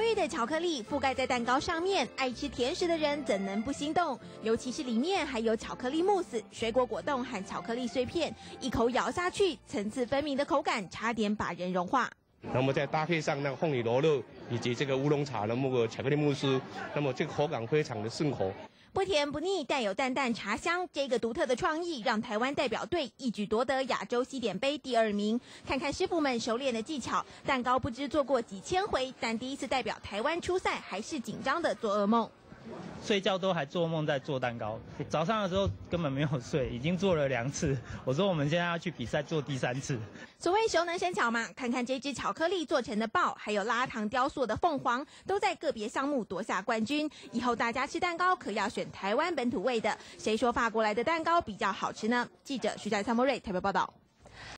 绿的巧克力覆盖在蛋糕上面，爱吃甜食的人怎能不心动？尤其是里面还有巧克力慕斯、水果果冻和巧克力碎片，一口咬下去，层次分明的口感差点把人融化。 那么再搭配上那个凤梨罗勒以及这个乌龙茶的那个巧克力慕斯，那么这个口感非常的顺口。 不甜不腻，带有淡淡茶香，这个独特的创意让台湾代表队一举夺得亚洲西点杯第2名。看看师傅们熟练的技巧，蛋糕不知做过几千回，但第一次代表台湾出赛还是紧张的做噩梦。 睡觉都还做梦在做蛋糕，早上的时候根本没有睡，已经做了2次。我说我们现在要去比赛做第3次。 所谓熟能生巧嘛，看看这只巧克力做成的豹，还有拉糖雕塑的凤凰，都在个别项目夺下冠军。以后大家吃蛋糕可要选台湾本土味的，谁说法国来的蛋糕比较好吃呢？记者徐佳、蔡莫瑞台北报道。